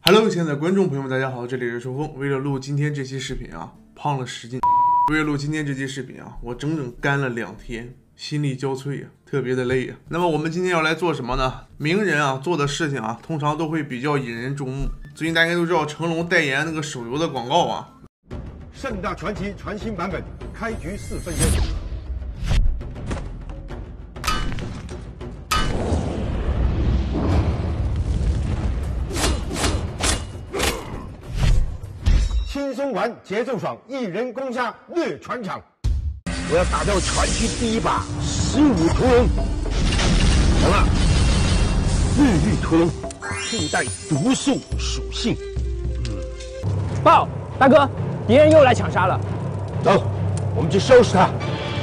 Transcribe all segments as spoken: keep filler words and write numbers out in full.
Hello， 亲爱的观众朋友们，大家好，这里是秋风。为了录今天这期视频啊，胖了十斤。为了录今天这期视频啊，我整整干了两天，心力交瘁啊，特别的累啊。那么我们今天要来做什么呢？名人啊做的事情啊，通常都会比较引人注目。最近大家都知道成龙代言那个手游的广告啊， 盛大传奇全新版本，开局四分钟。 轻松玩，节奏爽，一人攻杀虐全场。我要打掉传奇第一把十五屠龙。好了，日域屠龙附带毒素属性。 嗯，报，大哥，敌人又来抢杀了。 走，我们去收拾他。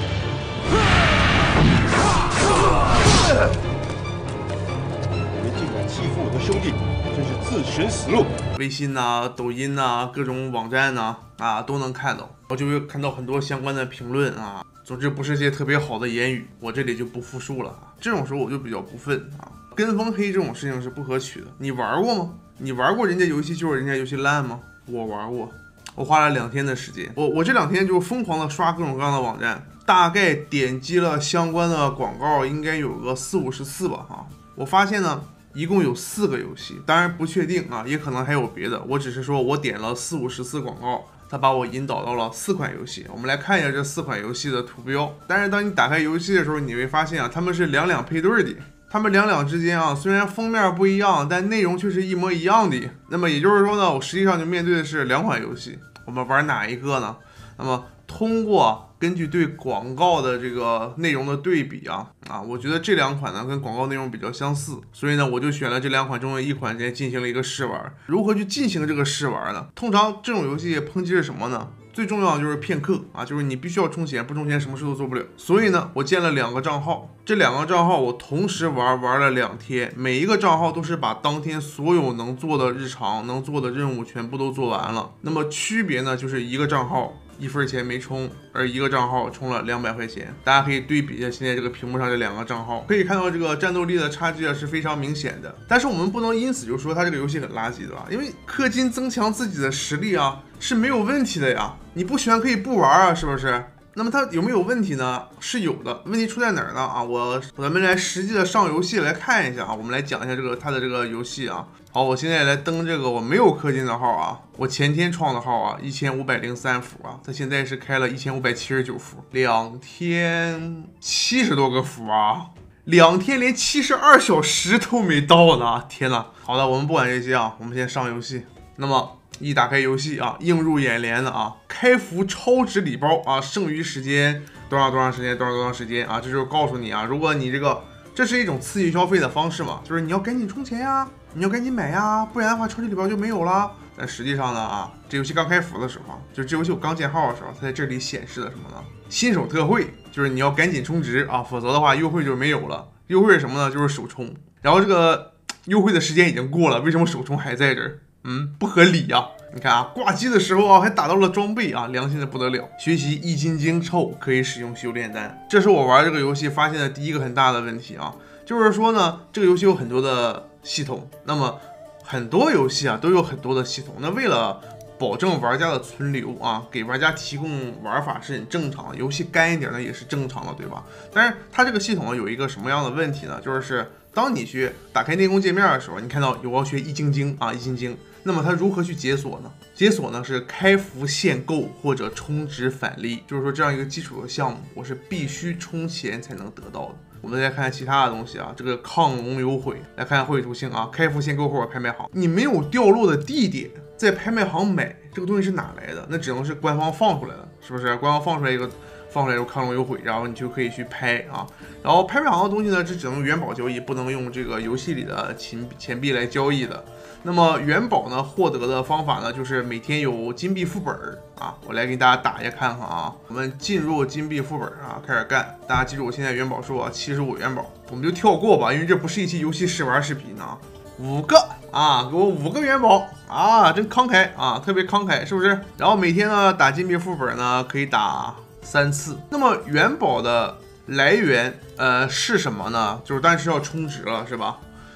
你们竟敢欺负我的兄弟，真是自寻死路！ 微信呐、啊、抖音呐、啊、各种网站呐 啊, 啊都能看到，我就会看到很多相关的评论啊。总之不是些特别好的言语，我这里就不复述了。这种时候我就比较不忿啊，跟风黑这种事情是不可取的。你玩过吗？你玩过人家游戏就是人家游戏烂吗？我玩过，我花了两天的时间，我我这两天就疯狂的刷各种各样的网站，大概点击了相关的广告应该有个四五十次吧哈。我发现呢。 一共有四个游戏，当然不确定啊，也可能还有别的。我只是说我点了四五十次广告，它把我引导到了四款游戏。我们来看一下这四款游戏的图标。但是当你打开游戏的时候，你会发现啊，它们是两两配对的。它们两两之间啊，虽然封面不一样，但内容却是一模一样的。那么也就是说呢，我实际上就面对的是两款游戏。我们玩哪一个呢？那么通过 根据对广告的这个内容的对比啊啊，我觉得这两款呢跟广告内容比较相似，所以呢我就选了这两款中的一款先进行了一个试玩。如何去进行这个试玩呢？通常这种游戏抨击是什么呢？最重要的就是骗氪啊，就是你必须要充钱，不充钱什么事都做不了。所以呢，我建了两个账号，这两个账号我同时玩玩了两天，每一个账号都是把当天所有能做的日常、能做的任务全部都做完了。那么区别呢，就是一个账号 一分钱没充，而一个账号充了两百块钱。大家可以对比一下现在这个屏幕上这两个账号，可以看到这个战斗力的差距啊是非常明显的。但是我们不能因此就说它这个游戏很垃圾，对吧？因为氪金增强自己的实力啊是没有问题的呀，你不喜欢可以不玩啊，是不是？ 那么它有没有问题呢？是有的，问题出在哪儿呢？啊，我咱们来实际的上游戏来看一下啊，我们来讲一下这个它的这个游戏啊。好，我现在来登这个我没有氪金的号啊，我前天创的号啊，一千五百零三伏啊，它现在是开了一千五百七十九伏，两天七十多个伏啊，两天连七十二小时都没到呢，天呐！好的，我们不管这些啊，我们先上游戏。那么 一打开游戏啊，映入眼帘的啊，开服超值礼包啊，剩余时间多少多长时间，多少多长时间啊，这就是告诉你啊，如果你这个这是一种刺激消费的方式嘛，就是你要赶紧充钱呀，你要赶紧买呀，不然的话超值礼包就没有了。但实际上呢啊，这游戏刚开服的时候，就这游戏我刚建号的时候，它在这里显示的什么呢？新手特惠，就是你要赶紧充值啊，否则的话优惠就没有了。优惠是什么呢？就是首充。然后这个优惠的时间已经过了，为什么首充还在这儿？ 嗯，不合理呀、啊！你看啊，挂机的时候啊，还打到了装备啊，良心的不得了。学习易筋经臭可以使用修炼丹，这是我玩这个游戏发现的第一个很大的问题啊，就是说呢，这个游戏有很多的系统，那么很多游戏啊都有很多的系统，那为了 保证玩家的存留啊，给玩家提供玩法是很正常的，游戏干一点呢也是正常的，对吧？但是它这个系统有一个什么样的问题呢？就是当你去打开内功界面的时候，你看到有要学易筋经啊，易筋经，那么它如何去解锁呢？解锁呢是开服限购或者充值返利，就是说这样一个基础的项目，我是必须充钱才能得到的。 我们再看看其他的东西啊，这个亢龙有悔，来看看会图性啊，开服限购或者拍卖行，你没有掉落的地点，在拍卖行买这个东西是哪来的？那只能是官方放出来的，是不是？官方放出来一个，放出来有亢龙有悔，然后你就可以去拍啊。然后拍卖行的东西呢，是只能元宝交易，不能用这个游戏里的钱钱币来交易的。 那么元宝呢，获得的方法呢，就是每天有金币副本啊，我来给大家打一下看看啊。我们进入金币副本啊，开始干。大家记住，我现在元宝数啊，七十五元宝，我们就跳过吧，因为这不是一期游戏试玩视频啊。五个啊，给我五个元宝啊，真慷慨啊，特别慷慨，是不是？然后每天呢打金币副本呢，可以打三次。那么元宝的来源呃是什么呢？就是但是要充值了，是吧？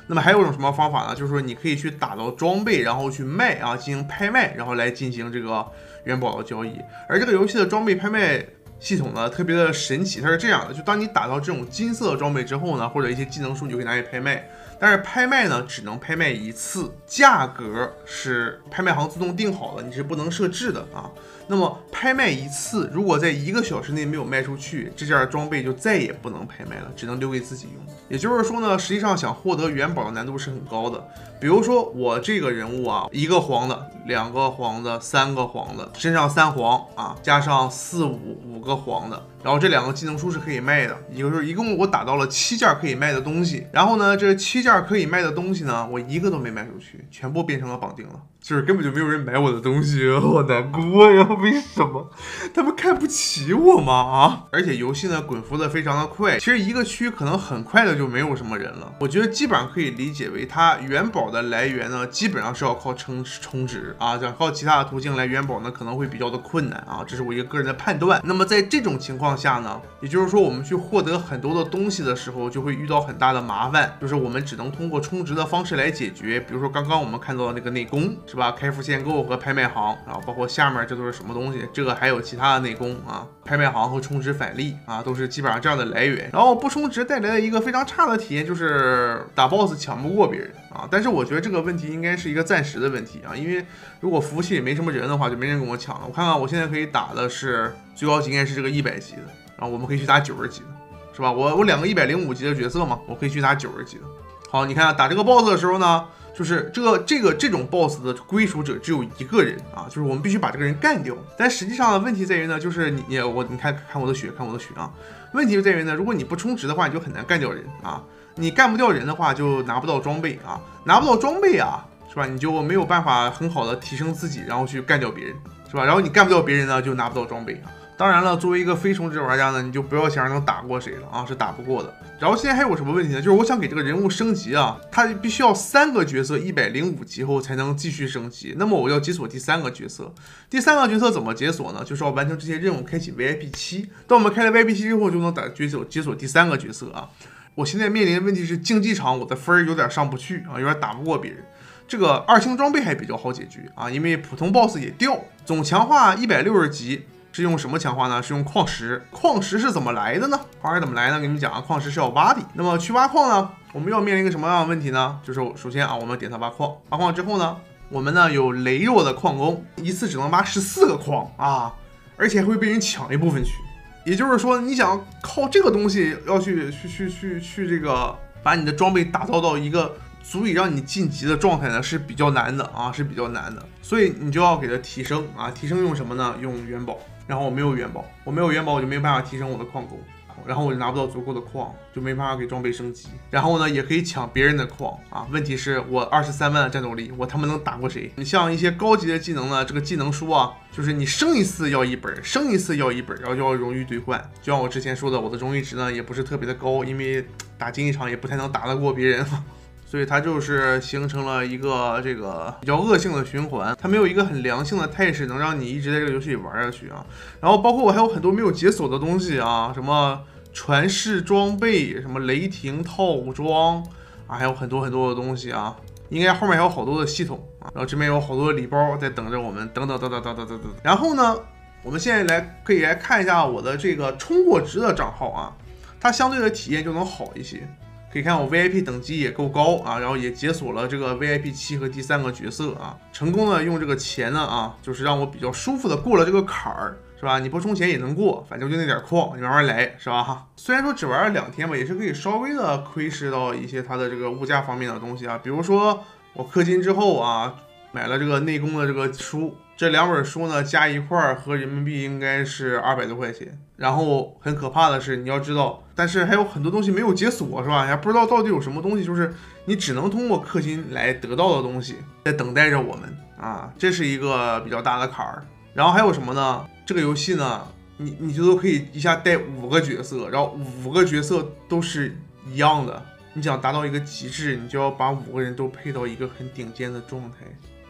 那么还有一种什么方法呢？就是说你可以去打到装备，然后去卖啊，进行拍卖，然后来进行这个元宝的交易。而这个游戏的装备拍卖系统呢，特别的神奇，它是这样的：就当你打到这种金色的装备之后呢，或者一些技能树，你就可以拿去拍卖。但是拍卖呢，只能拍卖一次，价格是拍卖行自动定好的，你是不能设置的啊。那么拍卖一次，如果在一个小时内没有卖出去，这件装备就再也不能拍卖了，只能留给自己用。也就是说呢，实际上想获得元宝的难度是很高的。比如说我这个人物啊，一个黄的，两个黄的，三个黄的，身上三黄啊，加上四五五个黄的。然后这两个技能书是可以卖的，也就是一共我打到了七件可以卖的东西。然后呢，这七件可以卖的东西呢，我一个都没卖出去，全部变成了绑定了，就是根本就没有人买我的东西，好难过呀！为什么？他们看不起我吗？啊！而且游戏呢滚服的非常的快，其实一个区可能很快的就没有什么人了。我觉得基本上可以理解为它元宝的来源呢，基本上是要靠充充值啊，想靠其他的途径来元宝呢，可能会比较的困难啊，这是我一个个人的判断。那么在这种情况下呢，也就是说我们去获得很多的东西的时候，就会遇到很大的麻烦，就是我们只能通过充值的方式来解决。比如说刚刚我们看到的那个内功是吧？开服限购和拍卖行，然后包括下面这都是什么东西？这个还有其他的内功啊，拍卖行和充值返利啊，都是基本上这样的来源。然后不充值带来的一个非常差的体验就是打 boss 抢不过别人啊。但是我觉得这个问题应该是一个暂时的问题啊，因为如果服务器里没什么人的话，就没人跟我抢了。我看看我现在可以打的是最高级应该是这个一百级的。然后我们可以去打九十级的，是吧？我我两个一百零五级的角色嘛，我可以去打九十级的。好，你看打这个 boss 的时候呢，就是这个这个这种 boss 的归属者只有一个人啊，就是我们必须把这个人干掉。但实际上的问题在于呢，就是你你我你看看我的血，看我的血啊。问题就在于呢，如果你不充值的话，你就很难干掉人啊。你干不掉人的话，就拿不到装备啊，拿不到装备啊，是吧？你就没有办法很好的提升自己，然后去干掉别人，是吧？然后你干不掉别人呢，就拿不到装备啊。当然了，作为一个非充值玩家呢，你就不要想着能打过谁了啊，是打不过的。然后现在还有什么问题呢？就是我想给这个人物升级啊，他必须要三个角色一百零五级后才能继续升级。那么我要解锁第三个角色，第三个角色怎么解锁呢？就是要完成这些任务，开启 V I P 七。当我们开了 V I P 七之后，就能打解锁解锁第三个角色啊。我现在面临的问题是竞技场我的分有点上不去啊，有点打不过别人。这个二星装备还比较好解决啊，因为普通 boss 也掉，总强化一百六十级。是用什么强化呢？是用矿石。矿石是怎么来的呢？矿石怎么来呢？给你们讲啊，矿石是要挖的。那么去挖矿呢，我们要面临一个什么样的问题呢？就是首先啊，我们点它挖矿，挖矿之后呢，我们呢有羸弱的矿工，一次只能挖十四个矿啊，而且会被人抢一部分去。也就是说，你想靠这个东西要去去去去去这个把你的装备打造到一个足以让你晋级的状态呢，是比较难的啊，是比较难的。所以你就要给它提升啊，提升用什么呢？用元宝。然后我没有元宝，我没有元宝，我就没有办法提升我的矿工，然后我就拿不到足够的矿，就没办法给装备升级。然后呢，也可以抢别人的矿啊。问题是我二十三万的战斗力，我他妈能打过谁？你像一些高级的技能呢，这个技能书啊，就是你升一次要一本，升一次要一本，然后就要荣誉兑换。就像我之前说的，我的荣誉值呢也不是特别的高，因为打竞技场也不太能打得过别人。所以它就是形成了一个这个比较恶性的循环，它没有一个很良性的态势能让你一直在这个游戏里玩下去啊。然后包括我还有很多没有解锁的东西啊，什么传世装备，什么雷霆套装啊，还有很多很多的东西啊。应该后面还有好多的系统啊，然后这边有好多的礼包在等着我们，等等等等等等等等。然后呢，我们现在来可以来看一下我的这个充过值的账号啊，它相对的体验就能好一些。可以看我 V I P 等级也够高啊，然后也解锁了这个 V I P 七和第三个角色啊，成功的用这个钱呢啊，就是让我比较舒服的过了这个坎儿，是吧？你不充钱也能过，反正就那点矿，你慢慢来，是吧？虽然说只玩了两天吧，也是可以稍微的窥视到一些它的这个物价方面的东西啊，比如说我氪金之后啊，买了这个内功的这个书，这两本书呢加一块合人民币应该是二百多块钱。然后很可怕的是，你要知道，但是还有很多东西没有解锁，是吧？还不知道到底有什么东西，就是你只能通过氪金来得到的东西，在等待着我们啊，这是一个比较大的坎儿。然后还有什么呢？这个游戏呢，你你就都可以一下带五个角色，然后五个角色都是一样的。你想达到一个极致，你就要把五个人都配到一个很顶尖的状态。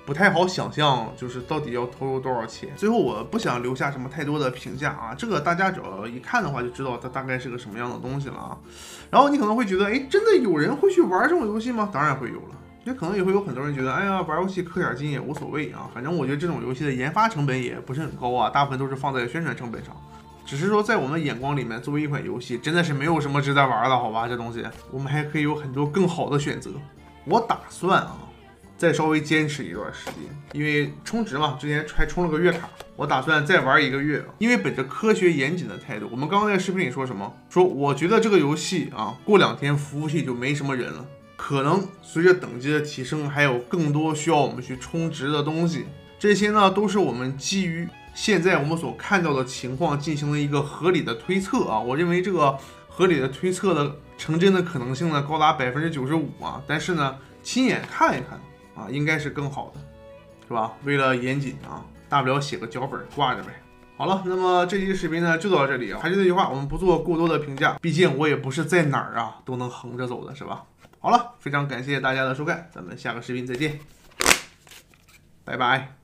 不太好想象，就是到底要投入多少钱。最后我不想留下什么太多的评价啊，这个大家只要一看的话就知道它大概是个什么样的东西了啊。然后你可能会觉得，哎，真的有人会去玩这种游戏吗？当然会有了。也可能也会有很多人觉得，哎呀，玩游戏氪点金也无所谓啊，反正我觉得这种游戏的研发成本也不是很高啊，大部分都是放在宣传成本上。只是说在我们眼光里面，作为一款游戏，真的是没有什么值得玩的，好吧？这东西我们还可以有很多更好的选择。我打算啊，再稍微坚持一段时间，因为充值嘛，之前还充了个月卡，我打算再玩一个月。因为本着科学严谨的态度，我们刚刚在视频里说什么？说我觉得这个游戏啊，过两天服务器就没什么人了。可能随着等级的提升，还有更多需要我们去充值的东西，这些呢都是我们基于现在我们所看到的情况进行了一个合理的推测啊。我认为这个合理的推测的成真的可能性呢高达百分之九十五啊。但是呢，亲眼看一看啊，应该是更好的，是吧？为了严谨啊，大不了写个脚本挂着呗。好了，那么这期视频呢就到这里啊。还是那句话，我们不做过多的评价，毕竟我也不是在哪儿啊都能横着走的，是吧？好了，非常感谢大家的收看，咱们下个视频再见，拜拜。